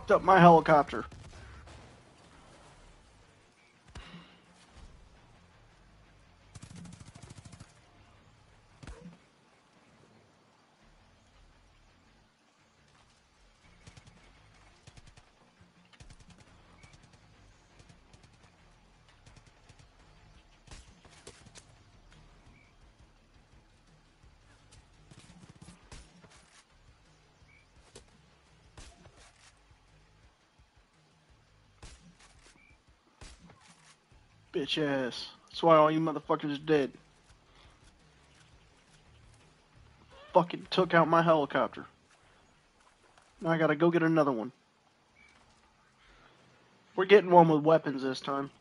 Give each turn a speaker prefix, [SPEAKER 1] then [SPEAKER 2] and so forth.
[SPEAKER 1] fucked up my helicopter. Bitch ass. That's why all you motherfuckers are dead. Fucking took out my helicopter. Now I gotta go get another one. We're getting one with weapons this time.